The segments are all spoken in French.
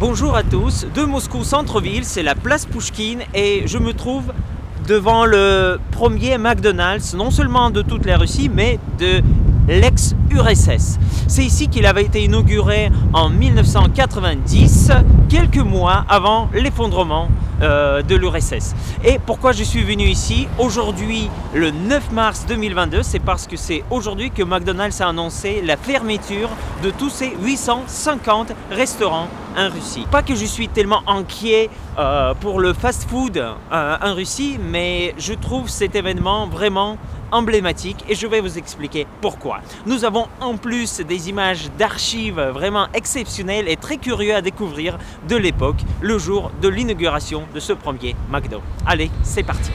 Bonjour à tous, de Moscou centre-ville, c'est la place Pouchkine et je me trouve devant le premier McDonald's, non seulement de toute la Russie, mais de l'ex-URSS. C'est ici qu'il avait été inauguré en 1990, quelques mois avant l'effondrement de l'URSS. Et pourquoi je suis venu ici aujourd'hui, le 9 mars 2022, c'est parce que c'est aujourd'hui que McDonald's a annoncé la fermeture de tous ses 850 restaurants en Russie. Pas que je suis tellement inquiet pour le fast-food en Russie, mais je trouve cet événement vraiment emblématique et je vais vous expliquer pourquoi. Nous avons en plus des images d'archives vraiment exceptionnelles et très curieux à découvrir de l'époque, le jour de l'inauguration de ce premier McDo. Allez, c'est parti!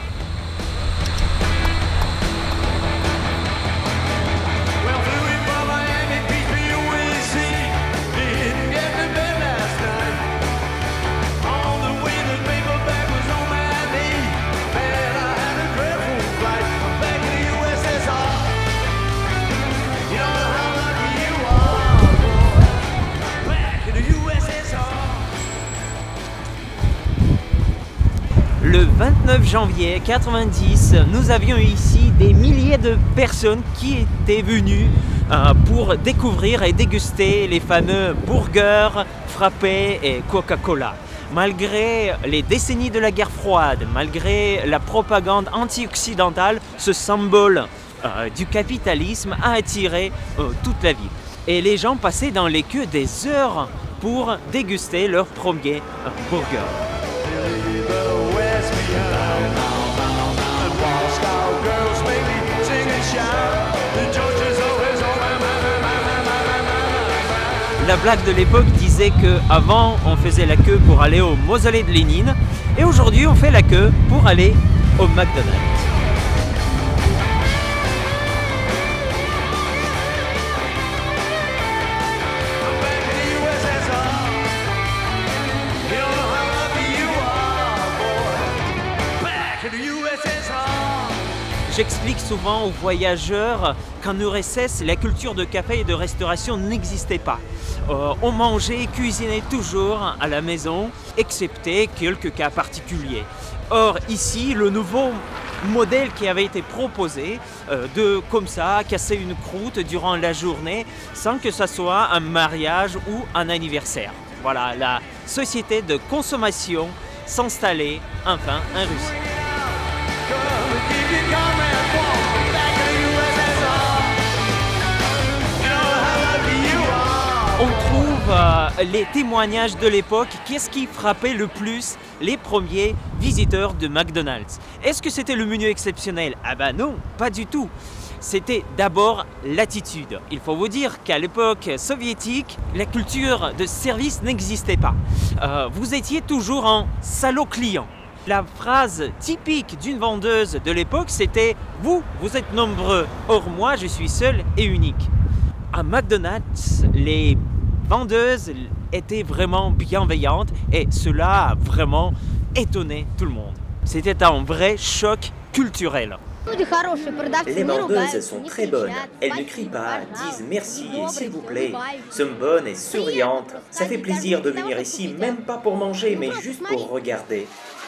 Le 29 janvier 1990, nous avions ici des milliers de personnes qui étaient venues pour découvrir et déguster les fameux burgers, frappés et Coca-Cola. Malgré les décennies de la guerre froide, malgré la propagande anti-occidentale, ce symbole du capitalisme a attiré toute la ville. Et les gens passaient dans les queues des heures pour déguster leur premier burger. La blague de l'époque disait qu'avant on faisait la queue pour aller au mausolée de Lénine et aujourd'hui on fait la queue pour aller au McDonald's. J'explique souvent aux voyageurs qu'en URSS, la culture de café et de restauration n'existait pas. On mangeait et cuisinait toujours à la maison, excepté quelques cas particuliers. Or ici, le nouveau modèle qui avait été proposé de comme ça casser une croûte durant la journée sans que ce soit un mariage ou un anniversaire. Voilà, la société de consommation s'installait enfin en Russie. On trouve les témoignages de l'époque. Qu'est-ce qui frappait le plus les premiers visiteurs de McDonald's? Est-ce que c'était le menu exceptionnel? Ah ben non, pas du tout. C'était d'abord l'attitude. Il faut vous dire qu'à l'époque soviétique, la culture de service n'existait pas. Vous étiez toujours en salaud client. La phrase typique d'une vendeuse de l'époque, c'était « Vous êtes nombreux, or moi, je suis seul et unique ». À McDonald's, les vendeuses étaient vraiment bienveillantes et cela a vraiment étonné tout le monde. C'était un vrai choc culturel. Les vendeuses sont très bonnes, elles ne crient pas, disent merci et s'il vous plaît, sont bonnes et souriantes. Ça fait plaisir de venir ici, même pas pour manger, mais juste pour regarder.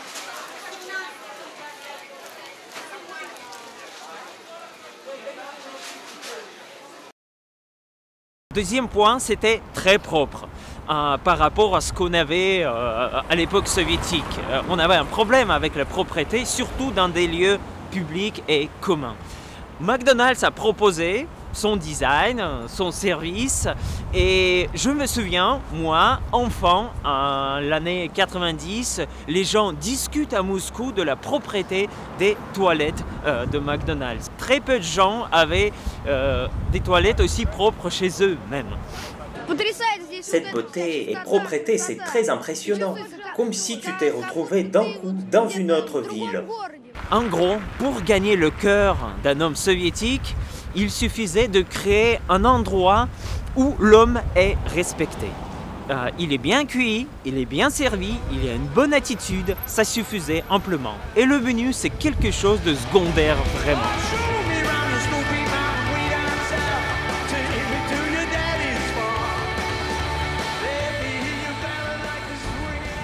Deuxième point, c'était très propre par rapport à ce qu'on avait à l'époque soviétique. On avait un problème avec la propreté, surtout dans des lieux publics et communs. McDonald's a proposé son design, son service et je me souviens, moi, enfant, en l'année 90, les gens discutent à Moscou de la propreté des toilettes de McDonald's. Très peu de gens avaient des toilettes aussi propres chez eux-mêmes. Cette beauté et propreté, c'est très impressionnant, comme si tu t'es retrouvé d'un coup dans une autre ville. En gros, pour gagner le cœur d'un homme soviétique, il suffisait de créer un endroit où l'homme est respecté. Il est bien cuit, il est bien servi, il a une bonne attitude, ça suffisait amplement. Et le menu, c'est quelque chose de secondaire vraiment.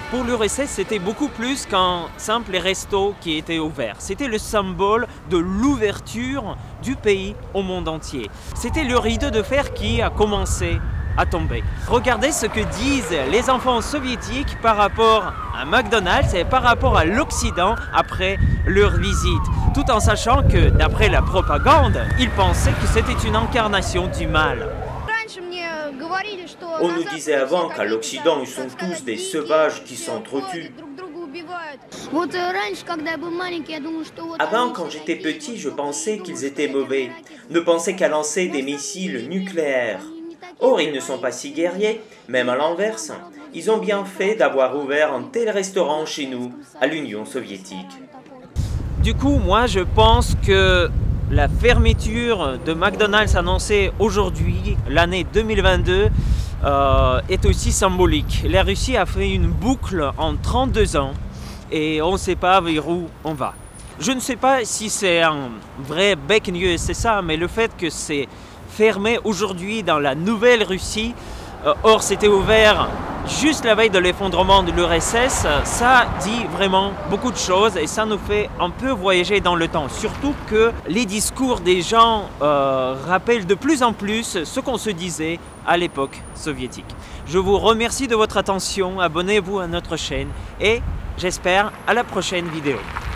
Pour l'URSS, c'était beaucoup plus qu'un simple resto qui était ouvert. C'était le symbole de l'ouverture du pays au monde entier. C'était le rideau de fer qui a commencé à tomber. Regardez ce que disent les enfants soviétiques par rapport à McDonald's et par rapport à l'Occident après leur visite, tout en sachant que, d'après la propagande, ils pensaient que c'était une incarnation du mal. On nous disait avant qu'à l'Occident, ils sont tous des sauvages qui s'entretuent. Avant, quand j'étais petit, je pensais qu'ils étaient mauvais, ne pensaient qu'à lancer des missiles nucléaires. Or, ils ne sont pas si guerriers, même à l'inverse. Ils ont bien fait d'avoir ouvert un tel restaurant chez nous, à l'Union soviétique. Du coup, moi, je pense que la fermeture de McDonald's annoncée aujourd'hui, l'année 2022, est aussi symbolique. La Russie a fait une boucle en 32 ans et on ne sait pas vers où on va. Je ne sais pas si c'est un vrai bec news, c'est ça, mais le fait que c'est fermé aujourd'hui dans la nouvelle Russie, or c'était ouvert juste la veille de l'effondrement de l'URSS, ça dit vraiment beaucoup de choses et ça nous fait un peu voyager dans le temps. Surtout que les discours des gens rappellent de plus en plus ce qu'on se disait à l'époque soviétique. Je vous remercie de votre attention, abonnez-vous à notre chaîne et j'espère à la prochaine vidéo.